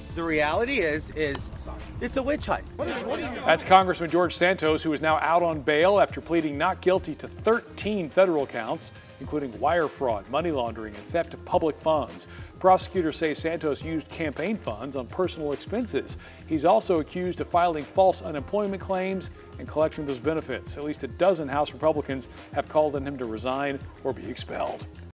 The reality is it's a witch hunt. That's Congressman George Santos, who is now out on bail after pleading not guilty to 13 federal counts, including wire fraud, money laundering, and theft of public funds. Prosecutors say Santos used campaign funds on personal expenses. He's also accused of filing false unemployment claims and collecting those benefits. At least a dozen House Republicans have called on him to resign or be expelled.